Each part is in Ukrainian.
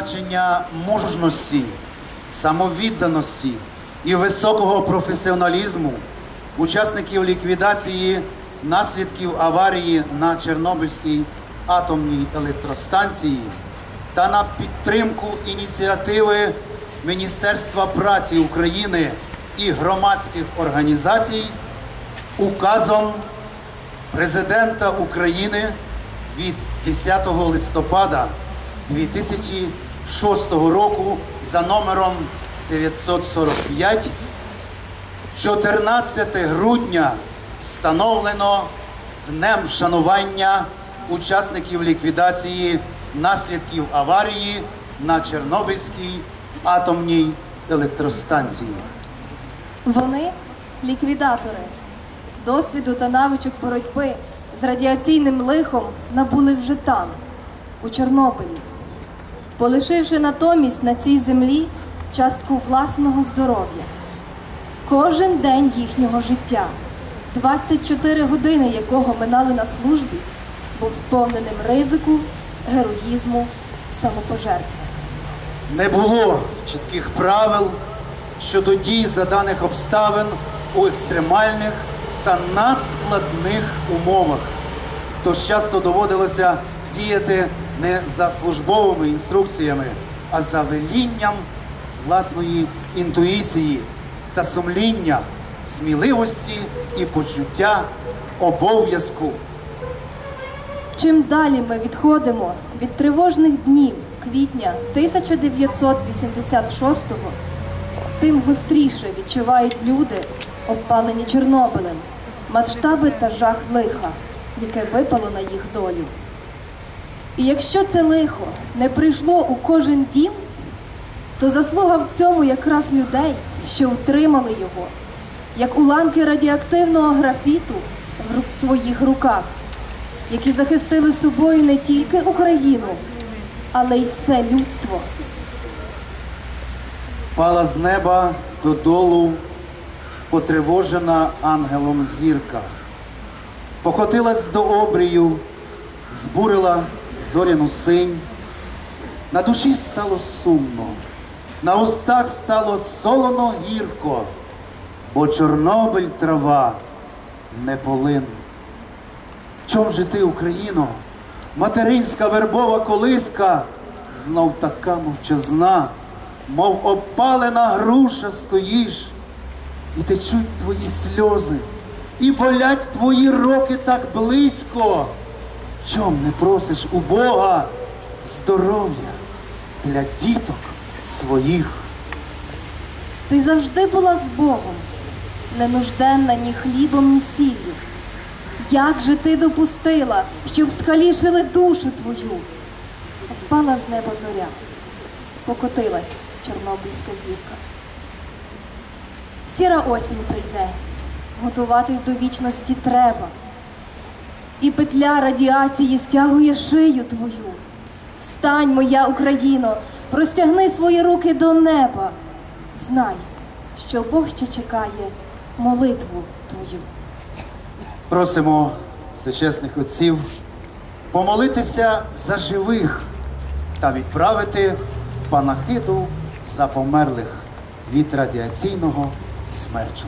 відзначення мужності, самовідданості і високого професіоналізму учасників ліквідації наслідків аварії на Чорнобильській атомній електростанції та на підтримку ініціативи Міністерства праці України і громадських організацій указом Президента України від 10 листопада 2006 року за номером 945 14 грудня встановлено Днем вшанування учасників ліквідації наслідків аварії на Чорнобильській атомній електростанції. Вони – ліквідатори. Досвіду та навичок боротьби з радіаційним лихом набули вже там, у Чорнобилі, полишивши натомість на цій землі частку власного здоров'я. Кожен день їхнього життя, 24 години якого минали на службі, був сповненим ризику, героїзму, самопожертви. Не було чітких правил щодо дій за даних обставин у екстремальних та надскладних умовах. Тож часто доводилося діяти не за службовими інструкціями, а за велінням власної інтуїції та сумління, сміливості і почуття обов'язку. Чим далі ми відходимо від тривожних днів квітня 1986-го, тим гостріше відчувають люди, обпалені Чорнобилем, масштаби та жах лиха, яке випало на їх долю. І якщо це лихо не прийшло у кожен дім, то заслуга в цьому якраз людей, що втримали його, як уламки радіоактивного графіту в своїх руках, які захистили собою не тільки Україну, але й все людство. Пала з неба додолу потривожена ангелом зірка, покотилась до обрію, збурила зоряну синь. На душі стало сумно, на устах стало солоно гірко, бо Чорнобиль трава не полин. Чом же ти, Україно, материнська вербова колиска, знов така мовчазна, мов опалена груша стоїш, і течуть твої сльози, і болять твої роки так близько. Чом не просиш у Бога здоров'я для діток своїх? Ти завжди була з Богом, не нужденна ні хлібом, ні сіллю. Як же ти допустила, щоб скалішили душу твою? Впала з неба зоря, покотилась чорнобильська зірка. Сіра осінь прийде, готуватись до вічності треба. І петля радіації стягує шию твою. Встань, моя Україно, простягни свої руки до неба. Знай, що Бог ще чекає молитву твою. Просимо всечесних отців помолитися за живих та відправити панахиду за померлих від радіаційного смерчу.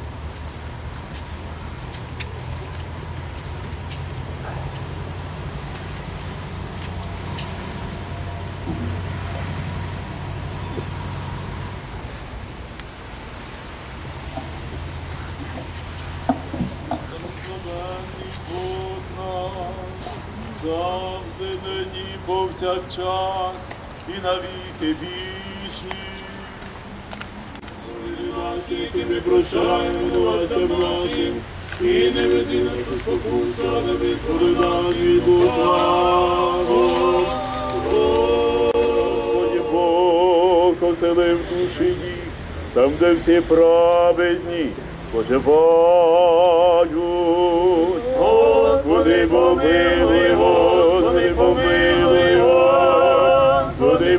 Завжди, нині, повсякчас, і навіки вічні. Наші, які ми прощаємо, винуватцям нашим, і не веди нас у спокусу, а не визволи нас від лукавого. Господи Бог, оселив душі їх, там, де всі праведні спочивають. Господи, помилуй, Господи, помилуй, Господи,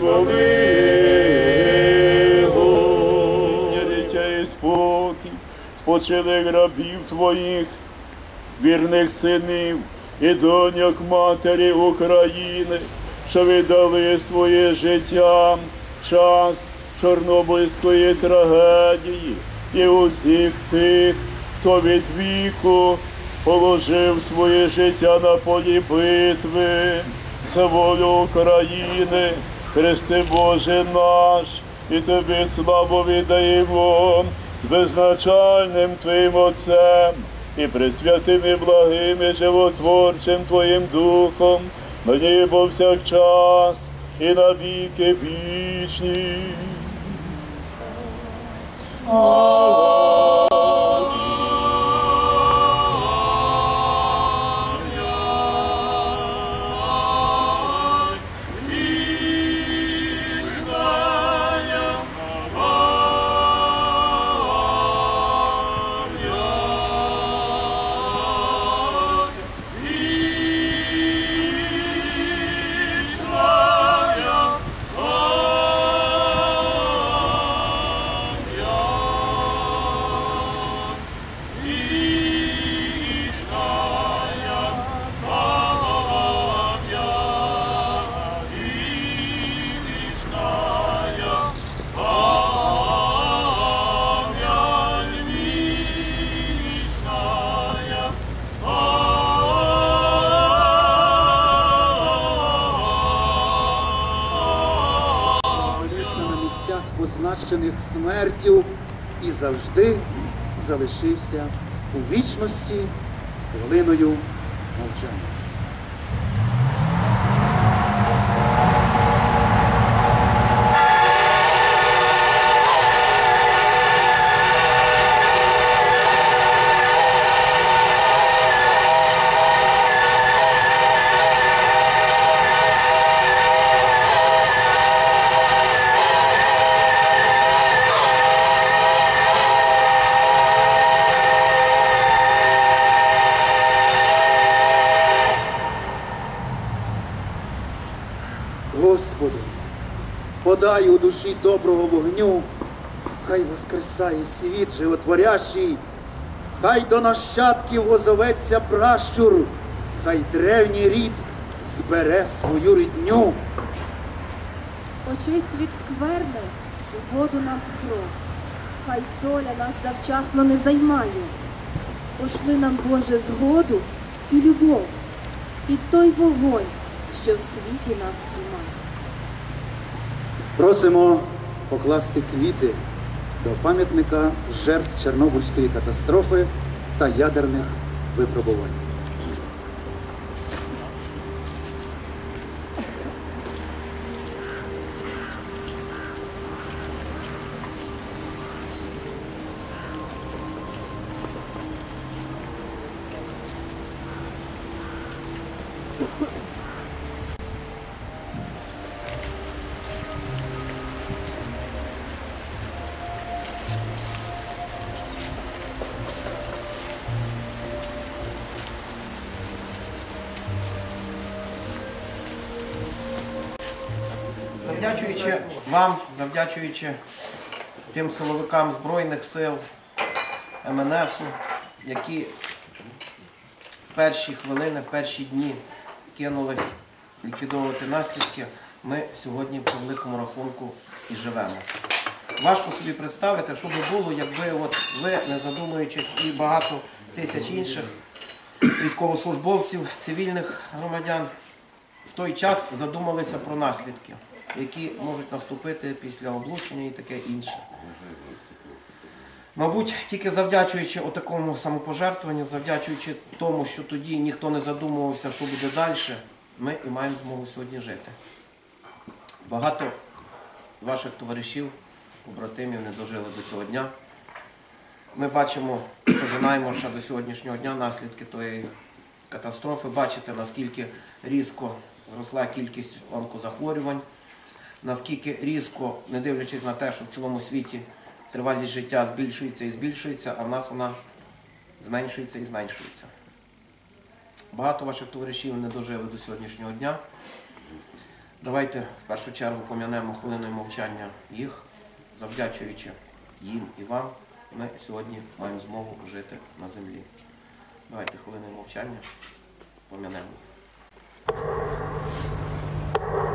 помилуй. Реча і спокій, спочили рабів Твоїх, вірних синів і доньок матері України, що віддали своє життя час Чорнобильської трагедії, і усіх тих, хто від віку положив своє життя на полі битви за волю України. Христе Боже наш, і Тобі славу віддаємо з беззначальним Твоїм Отцем і пресвятим і благим і животворчим Твоїм Духом, нині повсякчас і на віки вічні. позначених смертю і завжди залишився у вічності хвилиною мовчання. Господи, подай у душі доброго вогню, хай воскресає світ животворящий, хай до нащадків озоветься пращур, хай древній рід збере свою рідню. Очисть від скверни, воду нам в кров, хай доля нас завчасно не займає. Пошли нам, Боже, згоду і любов, і той вогонь, що в світі нас тримає. Просимо покласти квіти до пам'ятника жертв Чорнобильської катастрофи та ядерних випробувань. Завдячуючи вам, завдячуючи тим силовикам Збройних сил, МНСу, які в перші хвилини, в перші дні кинулись ліквідовувати наслідки, ми сьогодні по великому рахунку і живемо. Важко собі представити, що би було, якби ви, не задумуючись, і багато тисяч інших військовослужбовців, цивільних громадян, в той час задумалися про наслідки, які можуть наступити після облучення і таке інше. Мабуть, тільки завдячуючи такому самопожертвуванню, завдячуючи тому, що тоді ніхто не задумувався, що буде далі, ми і маємо змогу сьогодні жити. Багато ваших товаришів, побратимів не дожили до цього дня. Ми бачимо, пожинаємо ще до сьогоднішнього дня наслідки тої катастрофи. Бачите, наскільки різко зросла кількість онкозахворювань, наскільки різко, не дивлячись на те, що в цілому світі тривалість життя збільшується і збільшується, а в нас вона зменшується і зменшується. Багато ваших товаришів не дожили до сьогоднішнього дня. Давайте в першу чергу пом'янемо хвилиною мовчання їх, завдячуючи їм і вам, ми сьогодні маємо змогу жити на землі. Давайте хвилиною мовчання пом'янемо їх.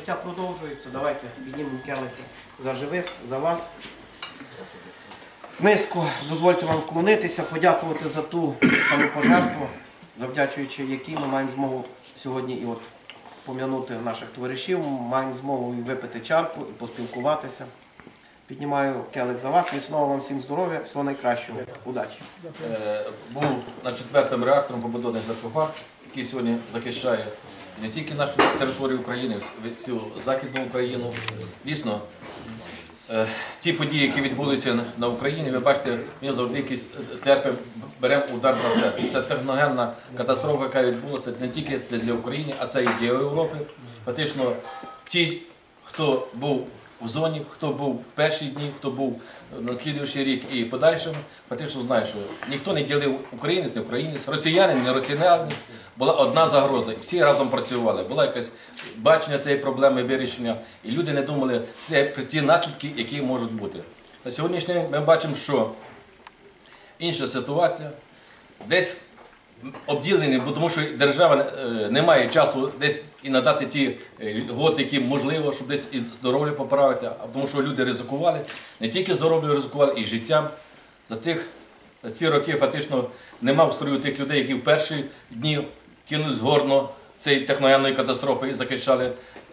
життя продовжується. Давайте піднімемо келихи за живих, за вас. Низько дозвольте вам вклонитися, подякувати за ту самопожертву, завдячуючи якій ми маємо змогу сьогодні і от пом'янути наших товаришів, маємо змогу і випити чарку, і поспілкуватися. Піднімаю келих за вас, міцного вам всім здоров'я, всього найкращого, удачі. Був над 4-м реактором побудований саркофаг, який сьогодні захищає не тільки нашу територію України, всю Західну Україну. Дійсно, ті події, які відбулися на Україні, ви бачите, ми завжди якісь терпимо, беремо удар на себе. Це техногенна катастрофа, яка відбулася не тільки для України, а це і для Європи. Фактично, ті, хто був в зоні, хто був в перші дні, хто був на слідуючий рік і подальшим, фактично знає, що ніхто не ділив українець, не українець, росіянин, не росіянин. Була одна загроза, і всі разом працювали. Була якесь бачення цієї проблеми, вирішення, і люди не думали про ті наслідки, які можуть бути. На сьогоднішній день ми бачимо, що інша ситуація, десь обділені, бо тому що держава не має часу десь і надати ті льготи, які можливо, щоб десь і здоров'я поправити, а тому що люди ризикували, не тільки здоров'я ризикували, і життям. За ці роки фактично нема в строю тих людей, які в перші дні кинулись в горно цієї техногенної катастрофи і захищали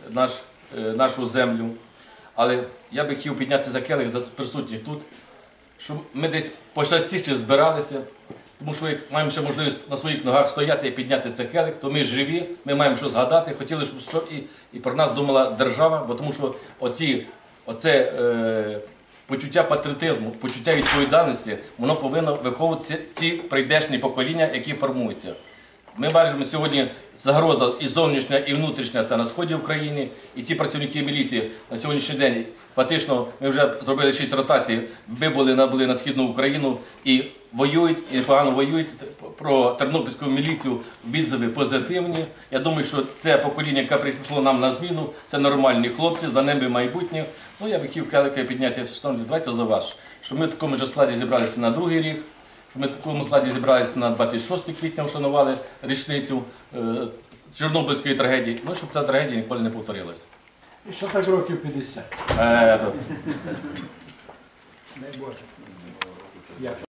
нашу землю. Але я би хотів підняти за келих за присутніх тут, щоб ми десь почастіше збиралися, тому що як маємо ще можливість на своїх ногах стояти і підняти цей келих, то ми живі, ми маємо що згадати, хотіли, щоб і про нас думала держава, бо тому що оце почуття патріотизму, почуття відповідальності, воно повинно виховувати ці прийдешні покоління, які формуються. Ми бачимо сьогодні загроза і зовнішня, і внутрішня, це на сході України, і ті працівники міліції на сьогоднішній день, фактично, ми вже зробили 6 ротацій, були на Східну Україну і воюють, і непогано воюють. Про тернопільську міліцію відзиви позитивні. Я думаю, що це покоління, яке прийшло нам на зміну, це нормальні хлопці, за ними майбутнє. Ну, я б хотів келихи підняти, давайте за вас, що ми в такому ж складі зібралися на другий рік, що ми в такому складі зібралися на 26 квітня, вшанували річницю Чорнобильської трагедії, ну, щоб ця трагедія ніколи не повторилася. І що так років 50? Дай Боже.